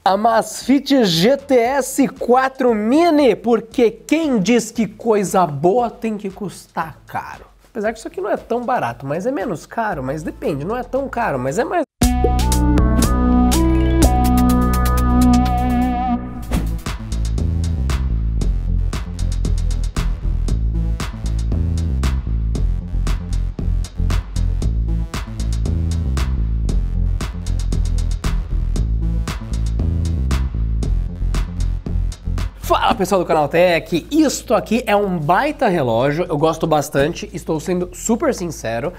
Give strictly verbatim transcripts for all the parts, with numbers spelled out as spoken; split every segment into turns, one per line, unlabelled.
Amazfit G T S quatro Mini, porque quem diz que coisa boa tem que custar caro. Apesar que isso aqui não é tão barato, mas é menos caro, mas depende, não é tão caro, mas é mais... Fala pessoal do Canaltech, isto aqui é um baita relógio, eu gosto bastante, estou sendo super sincero,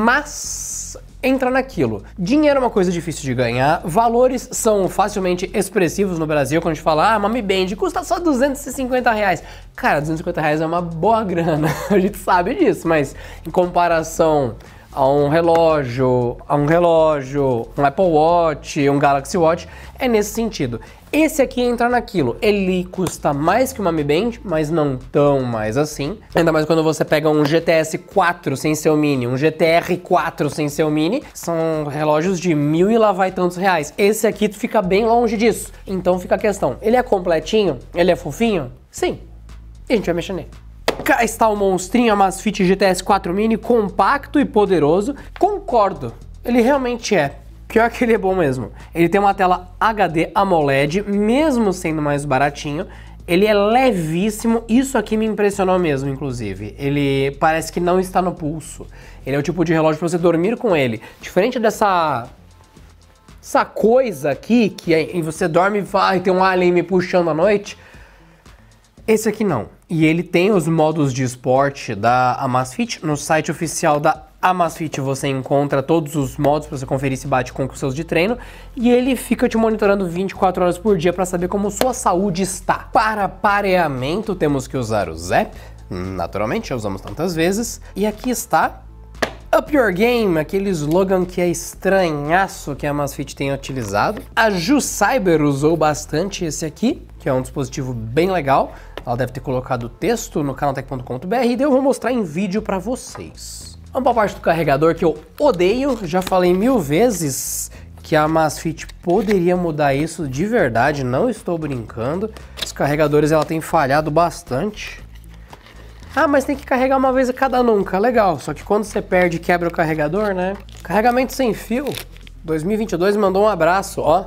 mas entra naquilo, dinheiro é uma coisa difícil de ganhar, valores são facilmente expressivos no Brasil, quando a gente fala, ah, Mami Band custa só duzentos e cinquenta reais, cara, duzentos e cinquenta reais é uma boa grana, a gente sabe disso, mas em comparação a um relógio, a um relógio, um Apple Watch, um Galaxy Watch, é nesse sentido. Esse aqui entra naquilo, ele custa mais que uma Mi Band, mas não tão mais assim. Ainda mais quando você pega um G T S quatro sem seu Mini, um G T R quatro sem seu Mini, são relógios de mil e lá vai tantos reais. Esse aqui fica bem longe disso, então fica a questão, ele é completinho? Ele é fofinho? Sim, e a gente vai mexer nele. Cá está o monstrinho Amazfit G T S quatro Mini, compacto e poderoso. Concordo, ele realmente é. Pior que ele é bom mesmo. Ele tem uma tela H D AMOLED, mesmo sendo mais baratinho. Ele é levíssimo, isso aqui me impressionou mesmo, inclusive. Ele parece que não está no pulso. Ele é o tipo de relógio para você dormir com ele. Diferente dessa... essa coisa aqui, que é, você dorme e vai, tem um alien me puxando à noite. Esse aqui não. E ele tem os modos de esporte da Amazfit. No site oficial da Amazfit você encontra todos os modos para você conferir se bate com os seus de treino. E ele fica te monitorando vinte e quatro horas por dia para saber como sua saúde está. Para pareamento temos que usar o Zepp. Naturalmente, já usamos tantas vezes. E aqui está... Up Your Game, aquele slogan que é estranhaço que a Amazfit tem utilizado. A Ju Cyber usou bastante esse aqui, que é um dispositivo bem legal. Ela deve ter colocado o texto no canaltech ponto com ponto br e eu vou mostrar em vídeo para vocês. Vamos para a parte do carregador que eu odeio, já falei mil vezes que a Amazfit poderia mudar isso de verdade, não estou brincando. Os carregadores ela tem falhado bastante. Ah, mas tem que carregar uma vez a cada nunca, legal, só que quando você perde e quebra o carregador, né? Carregamento sem fio, dois mil e vinte e dois mandou um abraço, ó.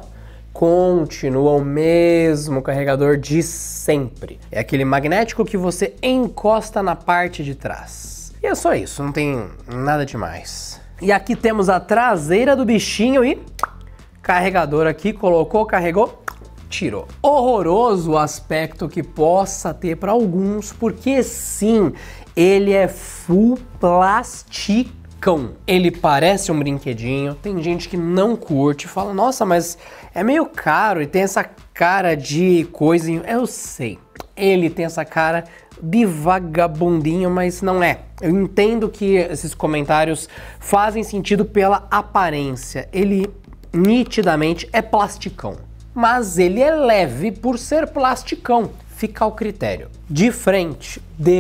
Continua o mesmo carregador de sempre. É aquele magnético que você encosta na parte de trás. E é só isso, não tem nada demais. E aqui temos a traseira do bichinho e carregador aqui, colocou, carregou, tirou. Horroroso o aspecto que possa ter para alguns, porque sim, ele é full plástico. Ele parece um brinquedinho, tem gente que não curte, fala, nossa, mas é meio caro e tem essa cara de coisinha. Eu sei, ele tem essa cara de vagabundinho, mas não é. Eu entendo que esses comentários fazem sentido pela aparência. Ele nitidamente é plasticão, mas ele é leve por ser plasticão. Fica ao critério. De frente,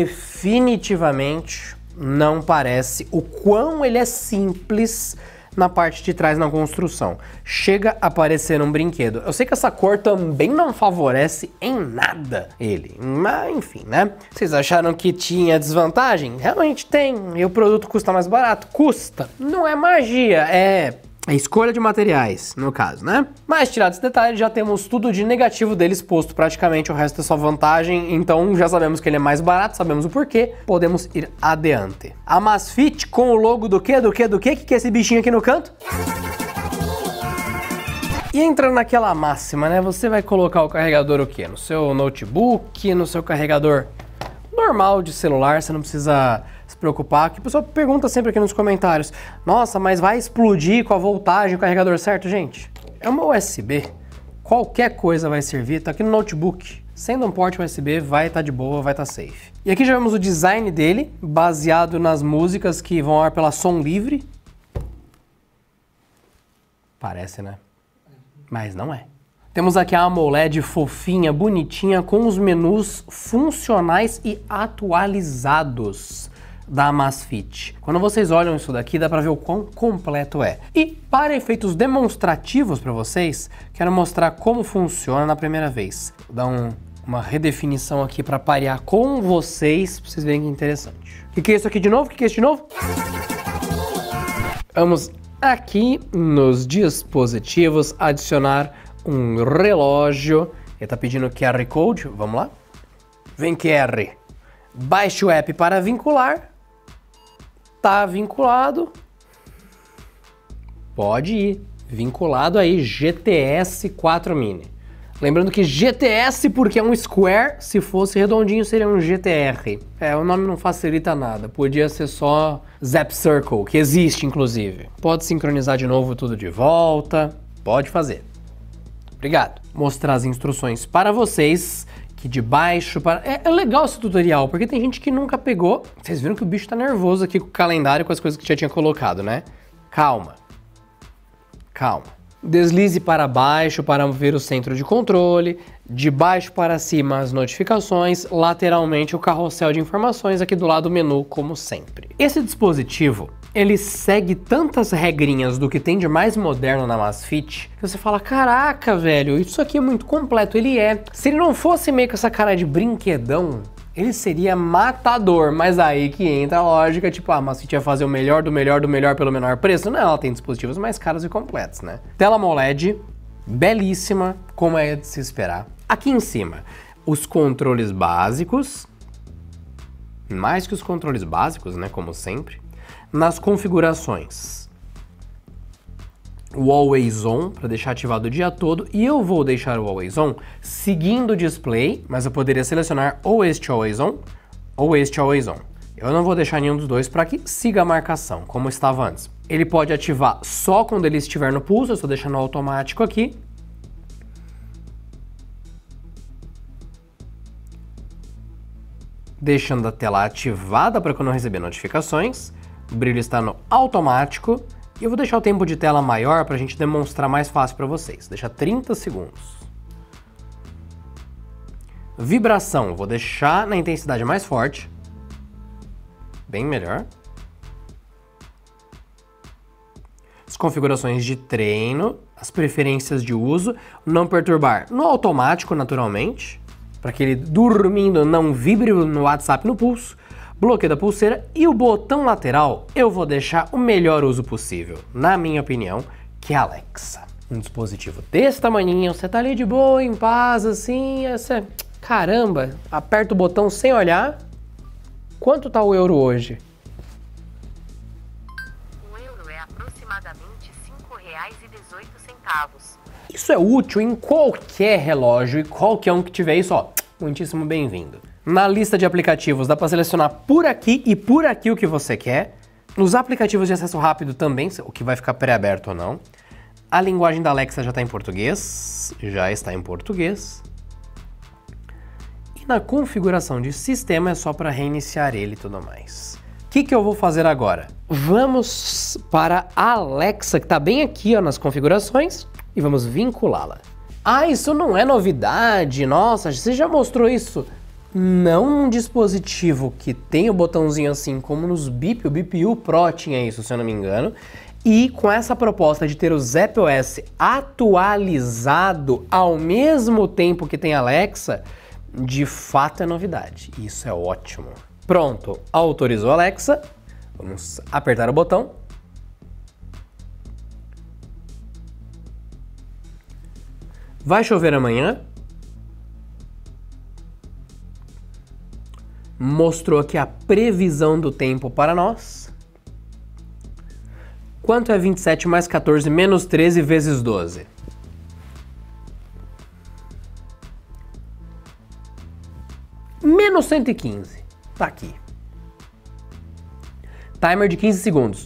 definitivamente... não parece o quão ele é simples na parte de trás na construção. Chega a parecer um brinquedo. Eu sei que essa cor também não favorece em nada ele, mas enfim, né? Vocês acharam que tinha desvantagem? Realmente tem. E o produto custa mais barato? Custa. Não é magia, é... a escolha de materiais, no caso, né? Mas tirado esse detalhe, já temos tudo de negativo dele exposto, praticamente o resto é só vantagem, então já sabemos que ele é mais barato, sabemos o porquê, podemos ir adiante. Amazfit com o logo do quê? Do quê? Do quê? Que que é esse bichinho aqui no canto? E entrando naquela máxima, né? Você vai colocar o carregador o quê? No seu notebook, no seu carregador normal de celular, você não precisa... se preocupar, que o pessoal pergunta sempre aqui nos comentários, nossa, mas vai explodir com a voltagem, o carregador certo? Gente, é uma U S B, qualquer coisa vai servir, tá aqui no notebook, sendo um porte U S B, vai estar tá de boa, vai estar tá safe. E aqui já vemos o design dele, baseado nas músicas que vão ao ar pela Som Livre. Parece, né? Mas não é. Temos aqui a AMOLED fofinha, bonitinha, com os menus funcionais e atualizados. da Amazfit. Quando vocês olham isso daqui, dá para ver o quão completo é. E para efeitos demonstrativos para vocês, quero mostrar como funciona na primeira vez. Vou dar um, uma redefinição aqui para parear com vocês, para vocês verem que interessante. O que, que é isso aqui de novo? O que, que é isso de novo? Vamos aqui nos dispositivos adicionar um relógio. Ele está pedindo Q R Code, vamos lá? Vem Q R. Baixe o app para vincular. Tá vinculado. Pode ir. Vinculado aí, G T S quatro Mini. Lembrando que G T S porque é um square, se fosse redondinho seria um G T R. É, o nome não facilita nada. Podia ser só Zap Circle, que existe inclusive. Pode sincronizar de novo tudo de volta. Pode fazer. Obrigado. Mostrar as instruções para vocês. Que de baixo para... É, é legal esse tutorial, porque tem gente que nunca pegou. Vocês viram que o bicho tá nervoso aqui com o calendário, com as coisas que já tinha colocado, né? Calma. Calma. Deslize para baixo para ver o centro de controle. De baixo para cima as notificações. Lateralmente o carrossel de informações aqui do lado do menu, como sempre. Esse dispositivo, ele segue tantas regrinhas do que tem de mais moderno na Amazfit, que você fala, caraca, velho, isso aqui é muito completo. Ele é. Se ele não fosse meio com essa cara de brinquedão, ele seria matador. Mas aí que entra a lógica, tipo, ah, a Amazfit ia fazer o melhor do melhor do melhor pelo menor preço. Não, ela tem dispositivos mais caros e completos, né? Tela AMOLED, belíssima, como é de se esperar. Aqui em cima, os controles básicos, mais que os controles básicos, né, como sempre. Nas configurações, o Always On, para deixar ativado o dia todo, e eu vou deixar o Always On seguindo o display, mas eu poderia selecionar ou este Always On, ou este Always On. Eu não vou deixar nenhum dos dois para que siga a marcação, como estava antes. Ele pode ativar só quando ele estiver no pulso, eu estou deixando automático aqui. Deixando a tela ativada para quando eu receber notificações. O brilho está no automático e eu vou deixar o tempo de tela maior para a gente demonstrar mais fácil para vocês. Deixa trinta segundos. Vibração, vou deixar na intensidade mais forte. Bem melhor. As configurações de treino, as preferências de uso, não perturbar no automático naturalmente, para que ele dormindo não vibre no WhatsApp no pulso. Bloqueio da pulseira e o botão lateral eu vou deixar o melhor uso possível, na minha opinião, que é a Alexa. Um dispositivo desse tamanhinho, você tá ali de boa, em paz, assim, você... caramba, aperta o botão sem olhar. Quanto tá o euro hoje?
O euro é aproximadamente cinco reais e dezoito centavos.
Isso é útil em qualquer relógio e qualquer um que tiver isso, ó, muitíssimo bem-vindo. Na lista de aplicativos dá para selecionar por aqui e por aqui o que você quer. Nos aplicativos de acesso rápido também, o que vai ficar pré-aberto ou não. A linguagem da Alexa já está em português, já está em português. E na configuração de sistema é só para reiniciar ele e tudo mais. O que, que eu vou fazer agora? Vamos para a Alexa, que está bem aqui ó, nas configurações, e vamos vinculá-la. Ah, isso não é novidade, nossa, você já mostrou isso? Não um dispositivo que tem o botãozinho assim como nos Bip, o Bip U Pro tinha isso, se eu não me engano. E com essa proposta de ter o ZapOS atualizado ao mesmo tempo que tem a Alexa, de fato é novidade. Isso é ótimo. Pronto, autorizou a Alexa. Vamos apertar o botão. Vai chover amanhã. Mostrou aqui a previsão do tempo para nós. Quanto é vinte e sete mais quatorze menos treze vezes doze? Menos cento e quinze. Tá aqui. Timer de quinze segundos.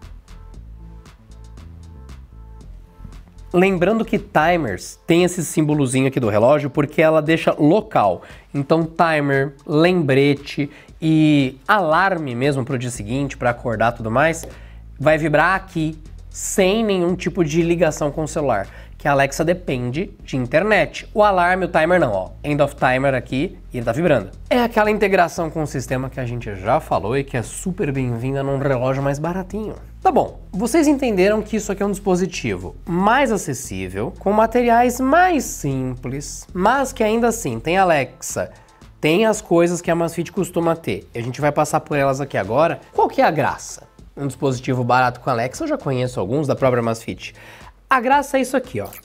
Lembrando que timers tem esse símbolozinho aqui do relógio porque ela deixa local. Então timer, lembrete e alarme mesmo para o dia seguinte, para acordar e tudo mais, vai vibrar aqui sem nenhum tipo de ligação com o celular. O que a Alexa depende de internet. O alarme, o timer não, ó. End of timer aqui e ele tá vibrando. É aquela integração com o sistema que a gente já falou e que é super bem-vinda num relógio mais baratinho. Tá bom, vocês entenderam que isso aqui é um dispositivo mais acessível, com materiais mais simples, mas que ainda assim tem Alexa, tem as coisas que a Amazfit costuma ter. A gente vai passar por elas aqui agora. Qual que é a graça? Um dispositivo barato com Alexa, eu já conheço alguns da própria Amazfit. A graça é isso aqui, ó.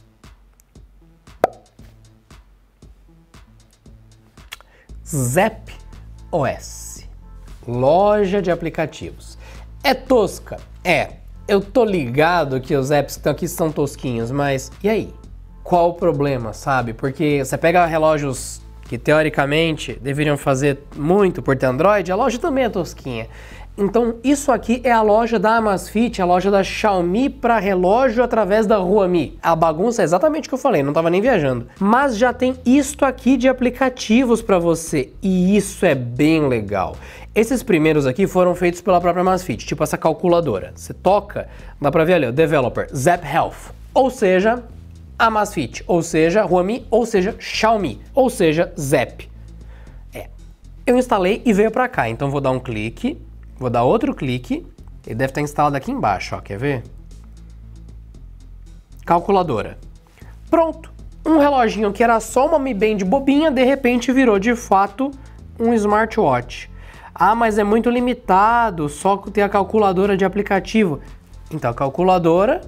Zepp O S, loja de aplicativos. É tosca? É. Eu tô ligado que os apps que estão aqui são tosquinhos, mas e aí? Qual o problema, sabe? Porque você pega relógios que teoricamente deveriam fazer muito por ter Android, a loja também é tosquinha. Então isso aqui é a loja da Amazfit, a loja da Xiaomi para relógio através da Huami. A bagunça é exatamente o que eu falei, não tava nem viajando. Mas já tem isto aqui de aplicativos para você e isso é bem legal. Esses primeiros aqui foram feitos pela própria Amazfit, tipo essa calculadora. Você toca, dá pra ver ali, o Developer, Zepp Health, ou seja, Amazfit, ou seja, Huami, ou seja, Xiaomi, ou seja, Zepp. É. Eu instalei e veio pra cá, então vou dar um clique, vou dar outro clique, ele deve estar instalado aqui embaixo, ó, quer ver? Calculadora. Pronto! Um reloginho que era só uma Mi Band bobinha, de repente virou de fato um smartwatch. Ah, mas é muito limitado, só ter a calculadora de aplicativo. Então a calculadora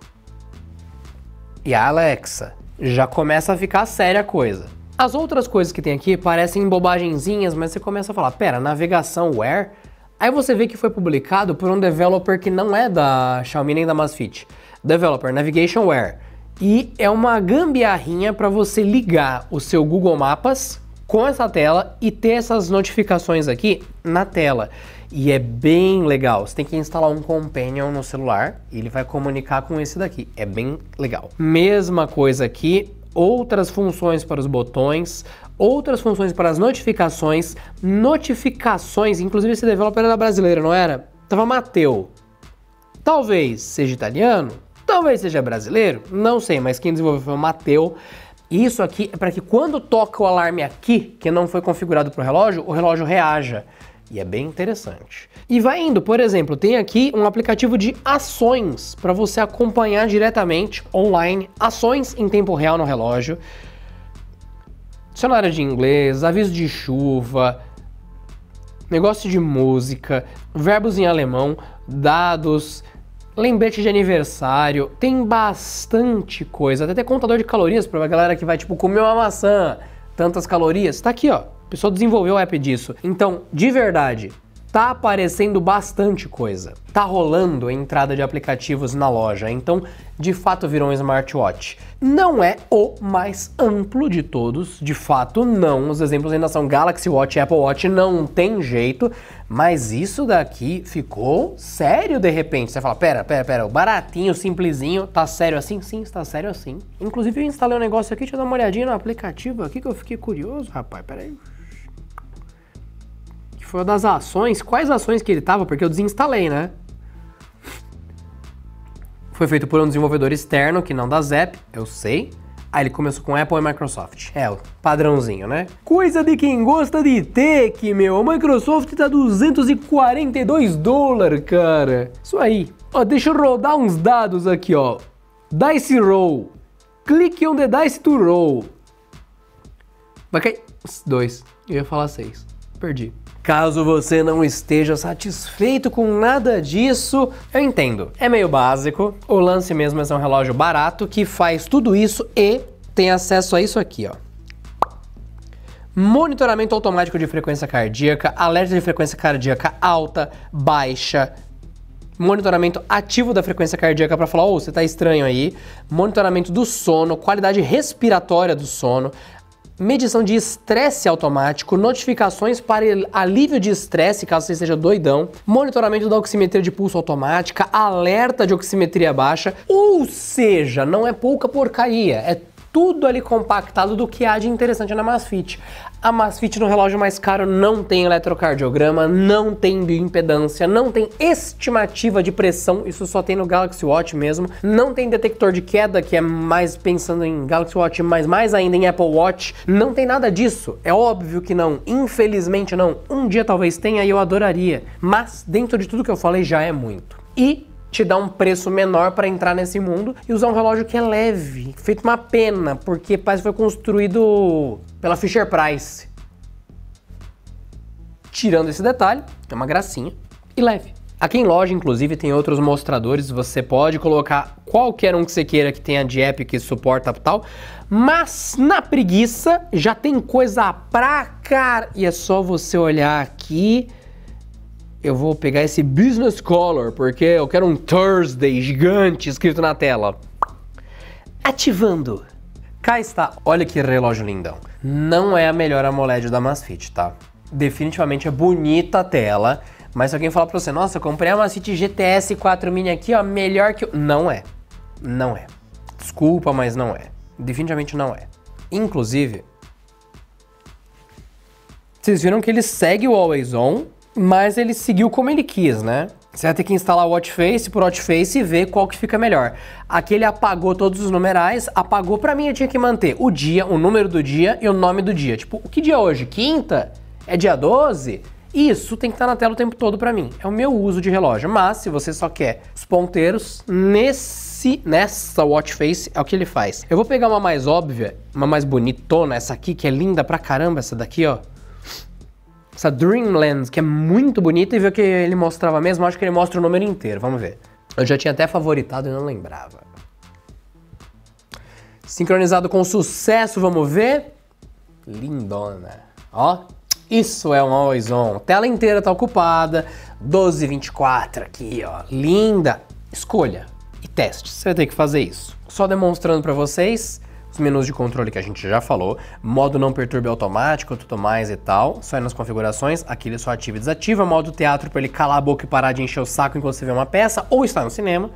e a Alexa. Já começa a ficar séria a coisa. As outras coisas que tem aqui parecem bobagenzinhas, mas você começa a falar, pera, navegação Wear? Aí você vê que foi publicado por um developer que não é da Xiaomi nem da Amazfit. Developer Navigation Wear. E é uma gambiarrinha para você ligar o seu Google Maps com essa tela e ter essas notificações aqui na tela. E é bem legal. Você tem que instalar um Companion no celular e ele vai comunicar com esse daqui. É bem legal. Mesma coisa aqui, outras funções para os botões, outras funções para as notificações, notificações, inclusive esse developer era brasileiro, não era? Tava Mateu. Talvez seja italiano, talvez seja brasileiro, não sei, mas quem desenvolveu foi o Mateu. Isso aqui é para que quando toca o alarme aqui, que não foi configurado para o relógio, o relógio reaja. E é bem interessante. E vai indo, por exemplo, tem aqui um aplicativo de ações para você acompanhar diretamente online ações em tempo real no relógio. Dicionário de inglês, aviso de chuva, negócio de música, verbos em alemão, dados, lembrete de aniversário, tem bastante coisa, até tem contador de calorias para a galera que vai tipo comer uma maçã, tantas calorias, tá aqui ó, a pessoa desenvolveu o app disso. Então, de verdade, tá aparecendo bastante coisa, tá rolando a entrada de aplicativos na loja, então de fato virou um smartwatch. Não é o mais amplo de todos, de fato não, os exemplos ainda são Galaxy Watch e Apple Watch, não tem jeito, mas isso daqui ficou sério de repente. Você fala, pera, pera, pera, o baratinho, simplesinho, tá sério assim? Sim, está sério assim. Inclusive eu instalei um negócio aqui, deixa eu dar uma olhadinha no aplicativo aqui que eu fiquei curioso, rapaz, pera aí. Que foi uma das ações, quais ações que ele tava, porque eu desinstalei, né? Foi feito por um desenvolvedor externo, que não da Zepp, eu sei. Aí ele começou com Apple e Microsoft. É, o padrãozinho, né? Coisa de quem gosta de tech, meu. A Microsoft tá duzentos e quarenta e dois dólares, cara. Isso aí. Ó, deixa eu rodar uns dados aqui, ó. Dice Roll. Click on the Dice to Roll. Vai cair dois. Eu ia falar seis. Perdi. Caso você não esteja satisfeito com nada disso, eu entendo. É meio básico, o lance mesmo é ser um relógio barato que faz tudo isso e tem acesso a isso aqui, ó. Monitoramento automático de frequência cardíaca, alerta de frequência cardíaca alta, baixa, monitoramento ativo da frequência cardíaca para falar, ô, oh, você tá estranho aí, monitoramento do sono, qualidade respiratória do sono, medição de estresse automático, notificações para alívio de estresse, caso você esteja doidão, monitoramento da oximetria de pulso automática, alerta de oximetria baixa, ou seja, não é pouca porcaria, é tudo ali compactado do que há de interessante na Amazfit. A Amazfit no relógio mais caro não tem eletrocardiograma, não tem bioimpedância, não tem estimativa de pressão, isso só tem no Galaxy Watch mesmo, não tem detector de queda, que é mais pensando em Galaxy Watch, mas mais ainda em Apple Watch, não tem nada disso, é óbvio que não, infelizmente não, um dia talvez tenha e eu adoraria, mas dentro de tudo que eu falei já é muito. E te dá um preço menor para entrar nesse mundo e usar um relógio que é leve, feito uma pena, porque parece que foi construído pela Fisher Price. Tirando esse detalhe, é uma gracinha e leve. Aqui em loja, inclusive, tem outros mostradores, você pode colocar qualquer um que você queira que tenha de app que suporta tal, mas na preguiça já tem coisa pra cá e é só você olhar aqui. Eu vou pegar esse Business Color, porque eu quero um Thursday gigante escrito na tela. Ativando. Cá está. Olha que relógio lindão. Não é a melhor AMOLED da Amazfit, tá? Definitivamente é bonita a tela, mas se alguém falar pra você, nossa, eu comprei a Amazfit G T S quatro Mini aqui, ó, melhor que... Não é. Não é. Desculpa, mas não é. Definitivamente não é. Inclusive, vocês viram que ele segue o Always On, mas ele seguiu como ele quis, né? Você vai ter que instalar o Watch Face por Watch Face e ver qual que fica melhor. Aqui ele apagou todos os numerais, apagou pra mim, eu tinha que manter o dia, o número do dia e o nome do dia. Tipo, o que dia é hoje? Quinta? É dia doze? Isso tem que estar na tela o tempo todo pra mim. É o meu uso de relógio, mas se você só quer os ponteiros, nesse, nessa Watch Face é o que ele faz. Eu vou pegar uma mais óbvia, uma mais bonitona, essa aqui que é linda pra caramba, essa daqui, ó. Essa Dreamland, que é muito bonita, e ver o que ele mostrava mesmo, acho que ele mostra o número inteiro, vamos ver. Eu já tinha até favoritado e não lembrava. Sincronizado com sucesso, vamos ver. Lindona. Ó, isso é um Always On. Tela inteira tá ocupada, doze e vinte e quatro aqui, ó. Linda. Escolha e teste, você vai ter que fazer isso. Só demonstrando pra vocês... Os menus de controle que a gente já falou, modo não perturbe automático, tudo mais e tal, só ir nas configurações, aqui ele só ativa e desativa, modo teatro para ele calar a boca e parar de encher o saco enquanto você vê uma peça, ou está no cinema.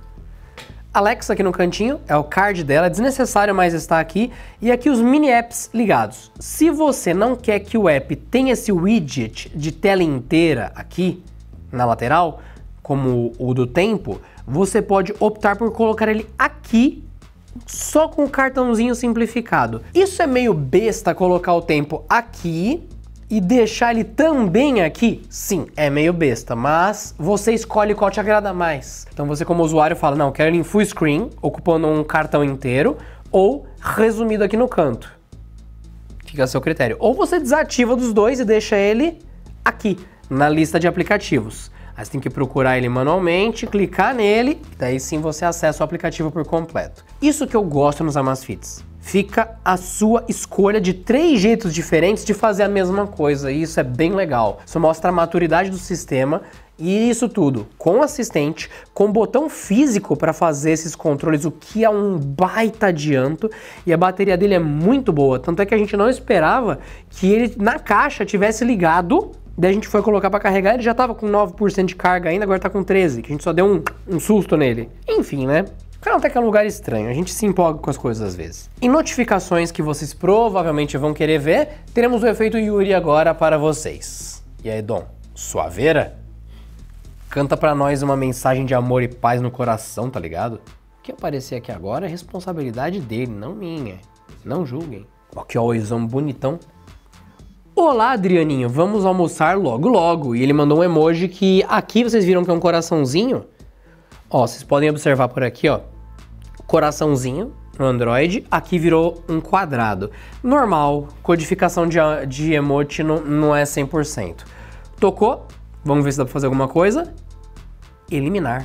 Alexa aqui no cantinho, é o card dela, é desnecessário, mas está aqui, e aqui os mini apps ligados. Se você não quer que o app tenha esse widget de tela inteira aqui, na lateral, como o do tempo, você pode optar por colocar ele aqui, só com o cartãozinho simplificado. Isso é meio besta colocar o tempo aqui e deixar ele também aqui? Sim, é meio besta, mas você escolhe qual te agrada mais. Então você como usuário fala, não, quero ele em full screen, ocupando um cartão inteiro, ou resumido aqui no canto. Fica a seu critério. Ou você desativa dos dois e deixa ele aqui, na lista de aplicativos. Aí você tem que procurar ele manualmente, clicar nele, daí sim você acessa o aplicativo por completo. Isso que eu gosto nos Amazfits. Fica a sua escolha de três jeitos diferentes de fazer a mesma coisa, e isso é bem legal. Isso mostra a maturidade do sistema, e isso tudo com assistente, com botão físico para fazer esses controles, o que é um baita adianto, e a bateria dele é muito boa, tanto é que a gente não esperava que ele na caixa tivesse ligado. Daí a gente foi colocar para carregar, ele já tava com nove por cento de carga ainda, agora tá com treze por cento, que a gente só deu um, um susto nele. Enfim, né? Canaltech é um lugar estranho, a gente se empolga com as coisas às vezes. Em notificações que vocês provavelmente vão querer ver, teremos o efeito Yuri agora para vocês. E aí, Dom, suaveira? Canta pra nós uma mensagem de amor e paz no coração, tá ligado? O que aparecer aqui agora é responsabilidade dele, não minha. Não julguem. Ó que Always-on bonitão. Olá, Adrianinho, vamos almoçar logo logo. E ele mandou um emoji que aqui vocês viram que é um coraçãozinho. Ó, vocês podem observar por aqui, ó. Coraçãozinho no Android, aqui virou um quadrado. Normal, codificação de, de emoji não, não é cem por cento. Tocou, vamos ver se dá pra fazer alguma coisa. Eliminar.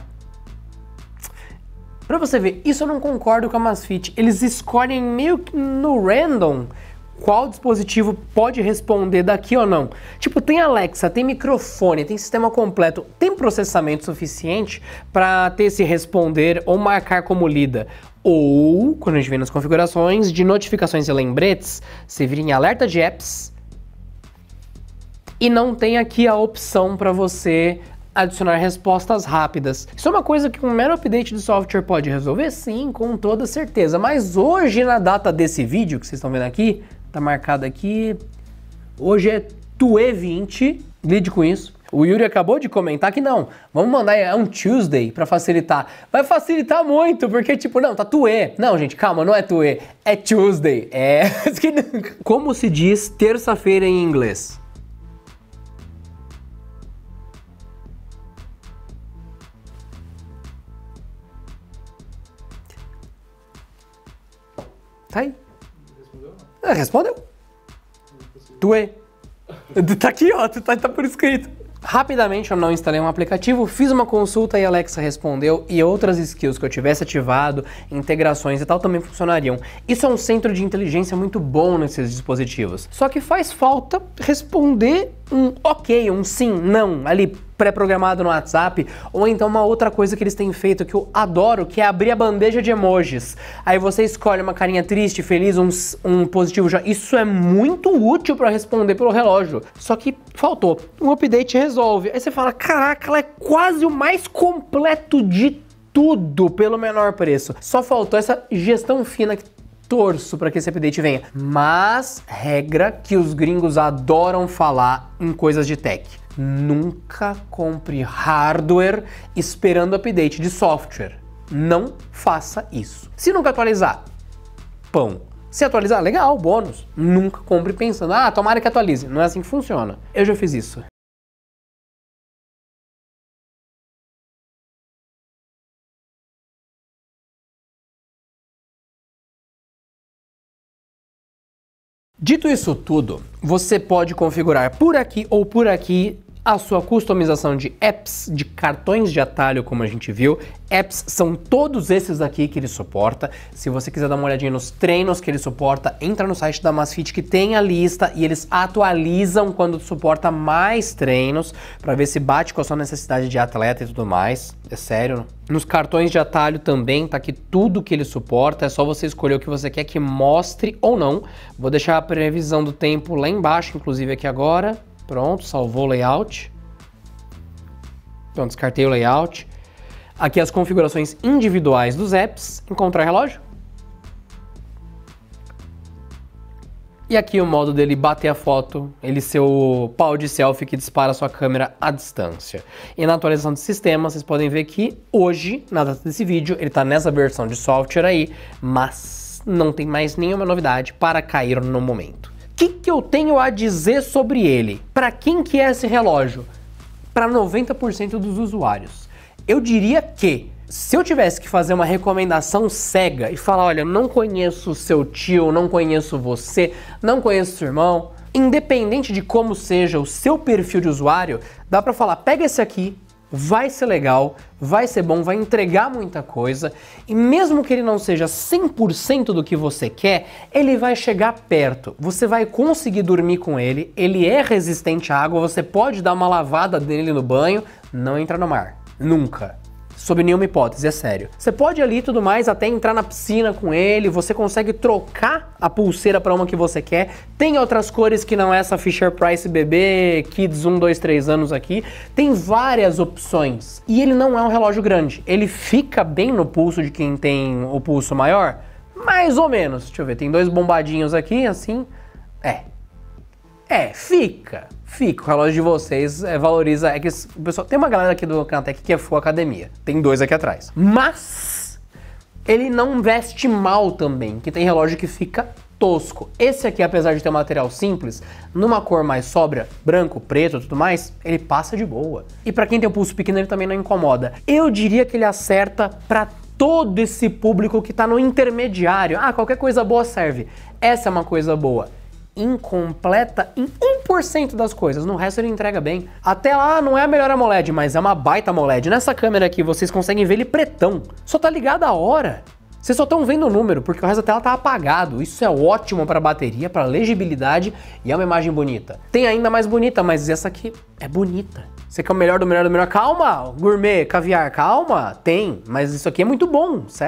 Pra você ver, isso eu não concordo com a Amazfit. Eles escolhem meio que no random qual dispositivo pode responder daqui ou não. Tipo, tem Alexa, tem microfone, tem sistema completo, tem processamento suficiente para ter esse responder ou marcar como lida. Ou, quando a gente vem nas configurações de notificações e lembretes, você vira em alerta de apps e não tem aqui a opção para você adicionar respostas rápidas. Isso é uma coisa que um mero update de software pode resolver? Sim, com toda certeza. Mas hoje, na data desse vídeo que vocês estão vendo aqui, tá marcado aqui, hoje é T U E vinte, lide com isso. O Yuri acabou de comentar que não, vamos mandar é um Tuesday pra facilitar. Vai facilitar muito, porque tipo, não, tá T U E. Não, gente, calma, não é T U E, é Tuesday. É... Como se diz terça-feira em inglês? Tá aí. Respondeu? É, respondeu. T U E. Tá aqui, ó, tá, tá por escrito. Rapidamente eu não instalei um aplicativo, fiz uma consulta e a Alexa respondeu, e outras skills que eu tivesse ativado, integrações e tal, também funcionariam. Isso é um centro de inteligência muito bom nesses dispositivos. Só que faz falta responder um ok, um sim, não, ali pré-programado no WhatsApp, ou então uma outra coisa que eles têm feito que eu adoro, que é abrir a bandeja de emojis. Aí você escolhe uma carinha triste, feliz, um, um positivo já. Isso é muito útil para responder pelo relógio. Só que faltou. Um update resolve. Aí você fala, caraca, ela é quase o mais completo de tudo pelo menor preço. Só faltou essa gestão fina que torço para que esse update venha. Mas, regra que os gringos adoram falar em coisas de tech. Nunca compre hardware esperando update de software. Não faça isso. Se nunca atualizar, pão. Se atualizar, legal, bônus. Nunca compre pensando, ah, tomara que atualize. Não é assim que funciona. Eu já fiz isso. Dito isso tudo, você pode configurar por aqui ou por aqui a sua customização de apps, de cartões de atalho, como a gente viu. Apps são todos esses aqui que ele suporta. Se você quiser dar uma olhadinha nos treinos que ele suporta, entra no site da Amazfit que tem a lista e eles atualizam quando suporta mais treinos para ver se bate com a sua necessidade de atleta e tudo mais. É sério. Nos cartões de atalho também tá aqui tudo que ele suporta, é só você escolher o que você quer que mostre ou não. Vou deixar a previsão do tempo lá embaixo, inclusive aqui agora. Pronto, salvou o layout. Pronto, descartei o layout. Aqui as configurações individuais dos apps. Encontrar relógio. E aqui o modo dele bater a foto, ele ser o pau de selfie que dispara a sua câmera à distância. E na atualização de sistema, vocês podem ver que hoje, na data desse vídeo, ele está nessa versão de software aí, mas não tem mais nenhuma novidade para cair no momento. O que, que eu tenho a dizer sobre ele? Para quem que é esse relógio? Para noventa por cento dos usuários. Eu diria que, se eu tivesse que fazer uma recomendação cega e falar, olha, não conheço o seu tio, não conheço você, não conheço seu irmão, independente de como seja o seu perfil de usuário, dá para falar, pega esse aqui, vai ser legal, vai ser bom, vai entregar muita coisa, e mesmo que ele não seja cem por cento do que você quer, ele vai chegar perto, você vai conseguir dormir com ele, ele é resistente à água, você pode dar uma lavada nele no banho, não entra no mar, nunca. Sob nenhuma hipótese, é sério. Você pode ali e tudo mais, até entrar na piscina com ele, você consegue trocar a pulseira para uma que você quer. Tem outras cores que não é essa Fisher-Price bebê, Kids um, dois, três anos aqui. Tem várias opções. E ele não é um relógio grande. Ele fica bem no pulso de quem tem o pulso maior? Mais ou menos. Deixa eu ver, tem dois bombadinhos aqui, assim. É. É, fica. Fica. O relógio de vocês é, valoriza. É que o pessoal, tem uma galera aqui do Canaltech que é full academia. Tem dois aqui atrás. Mas ele não veste mal também, que tem relógio que fica tosco. Esse aqui, apesar de ter um material simples, numa cor mais sóbria, branco, preto e tudo mais, ele passa de boa. E pra quem tem o pulso pequeno, ele também não incomoda. Eu diria que ele acerta pra todo esse público que tá no intermediário. Ah, qualquer coisa boa serve. Essa é uma coisa boa. Incompleta em um por cento das coisas, no resto ele entrega bem. Até lá não é a melhor AMOLED, mas é uma baita AMOLED. Nessa câmera aqui vocês conseguem ver ele pretão, só tá ligado a hora. Vocês só estão vendo o número, porque o resto da tela tá apagado. Isso é ótimo para bateria, para legibilidade e é uma imagem bonita. Tem ainda mais bonita, mas essa aqui é bonita. Você quer o melhor do melhor do melhor? Calma, gourmet, caviar, calma. Tem, mas isso aqui é muito bom, sério.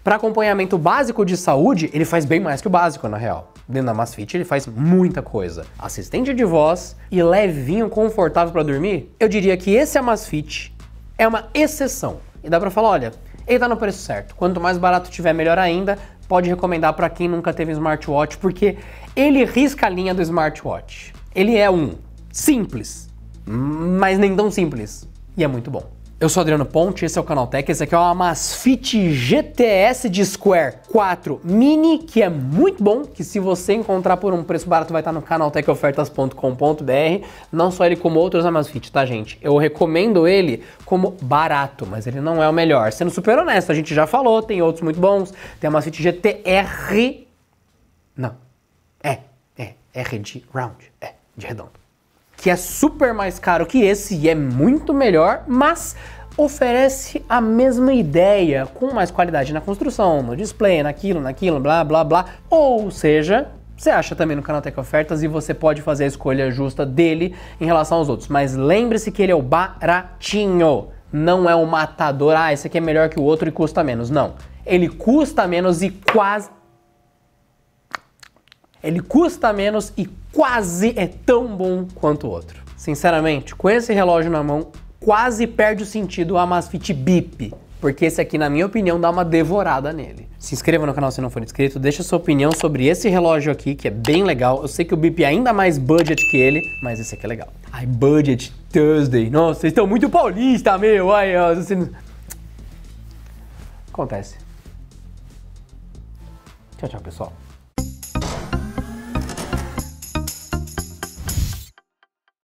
Para acompanhamento básico de saúde, ele faz bem mais que o básico, na real. Dentro da Amazfit ele faz muita coisa. Assistente de voz e levinho, confortável para dormir, eu diria que esse Amazfit é uma exceção. E dá pra falar, olha, ele tá no preço certo. Quanto mais barato tiver, melhor ainda. Pode recomendar para quem nunca teve smartwatch, porque ele risca a linha do smartwatch. Ele é um simples, mas nem tão simples. E é muito bom. Eu sou Adriano Ponte, esse é o Canaltech, esse aqui é o Amazfit G T S de Square quatro Mini, que é muito bom, que se você encontrar por um preço barato vai estar no canaltech ofertas ponto com ponto br. Não só ele como outros Amazfit, tá, gente? Eu recomendo ele como barato, mas ele não é o melhor. Sendo super honesto, a gente já falou, tem outros muito bons. Tem a Amazfit G T R... Não. É, é, R de round, é, de redondo. Que é super mais caro que esse e é muito melhor, mas oferece a mesma ideia, com mais qualidade na construção, no display, naquilo, naquilo, blá, blá, blá. Ou seja, você acha também no Canaltech Ofertas e você pode fazer a escolha justa dele em relação aos outros. Mas lembre-se que ele é o baratinho, não é um matador, ah, esse aqui é melhor que o outro e custa menos. Não, ele custa menos e quase... Ele custa menos e quase é tão bom quanto o outro. Sinceramente, com esse relógio na mão, quase perde o sentido o Amazfit Bip, porque esse aqui, na minha opinião, dá uma devorada nele. Se inscreva no canal se não for inscrito, deixa sua opinião sobre esse relógio aqui, que é bem legal. Eu sei que o Bip é ainda mais budget que ele, mas esse aqui é legal. Ai, Budget Thursday. Nossa, vocês estão muito paulista, meu. Ai, ó, assim... Acontece. Tchau, tchau, pessoal.